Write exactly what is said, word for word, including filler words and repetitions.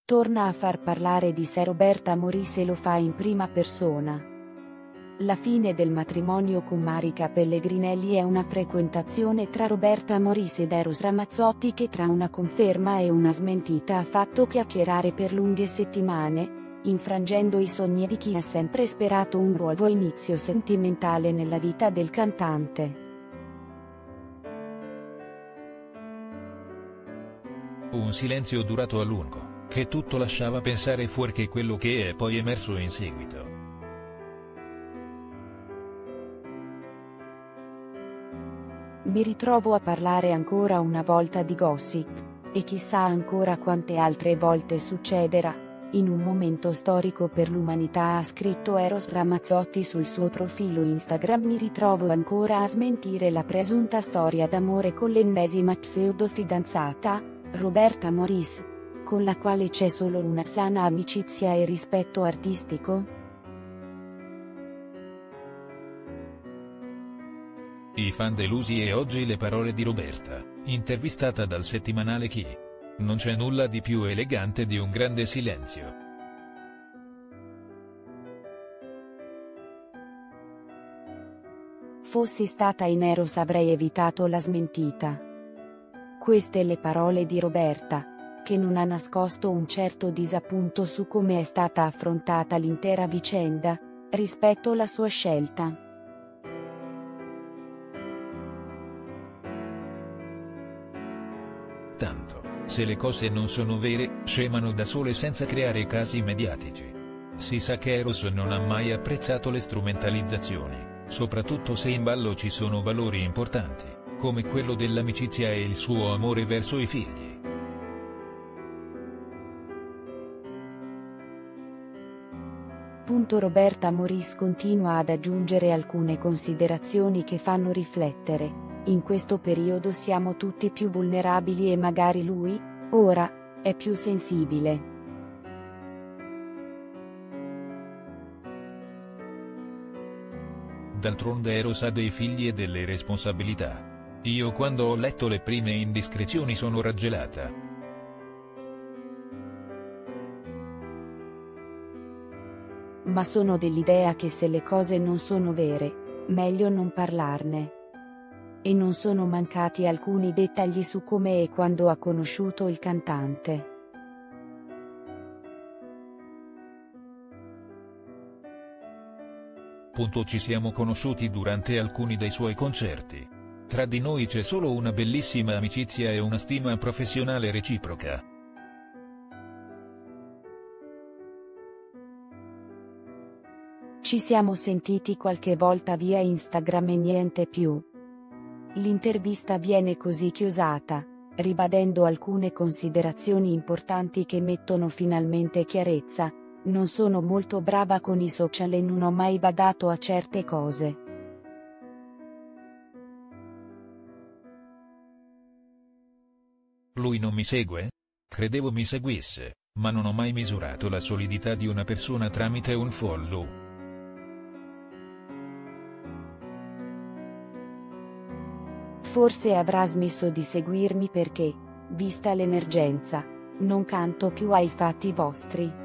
torna a far parlare di sé Roberta Moris e lo fa in prima persona. La fine del matrimonio con Marica Pellegrinelli è una frequentazione tra Roberta Moris ed Eros Ramazzotti che tra una conferma e una smentita ha fatto chiacchierare per lunghe settimane, infrangendo i sogni di chi ha sempre sperato un nuovo inizio sentimentale nella vita del cantante. Un silenzio durato a lungo, che tutto lasciava pensare fuorché quello che è poi emerso in seguito. Mi ritrovo a parlare ancora una volta di gossip, e chissà ancora quante altre volte succederà, in un momento storico per l'umanità, ha scritto Eros Ramazzotti sul suo profilo Instagram. Mi ritrovo ancora a smentire la presunta storia d'amore con l'ennesima pseudo-fidanzata, Roberta Moris, con la quale c'è solo una sana amicizia e rispetto artistico? I fan delusi e oggi le parole di Roberta, intervistata dal settimanale Chi. Non c'è nulla di più elegante di un grande silenzio. Fossi stata in Eros avrei evitato la smentita. Queste le parole di Roberta, che non ha nascosto un certo disappunto su come è stata affrontata l'intera vicenda, rispetto la sua scelta. Tanto, se le cose non sono vere, scemano da sole senza creare casi mediatici. Si sa che Eros non ha mai apprezzato le strumentalizzazioni, soprattutto se in ballo ci sono valori importanti, come quello dell'amicizia e il suo amore verso i figli. Roberta Moris continua ad aggiungere alcune considerazioni che fanno riflettere. In questo periodo siamo tutti più vulnerabili e magari lui, ora, è più sensibile. D'altronde Eros ha dei figli e delle responsabilità. Io quando ho letto le prime indiscrezioni sono raggelata. Ma sono dell'idea che se le cose non sono vere, meglio non parlarne. E non sono mancati alcuni dettagli su come e quando ha conosciuto il cantante. Punto ci siamo conosciuti durante alcuni dei suoi concerti. Tra di noi c'è solo una bellissima amicizia e una stima professionale reciproca. Ci siamo sentiti qualche volta via Instagram e niente più. L'intervista viene così chiusata, ribadendo alcune considerazioni importanti che mettono finalmente chiarezza. Non sono molto brava con i social e non ho mai badato a certe cose. Lui non mi segue? Credevo mi seguisse, ma non ho mai misurato la solidità di una persona tramite un follow. Forse avrà smesso di seguirmi perché, vista l'emergenza, non canto più ai fatti vostri.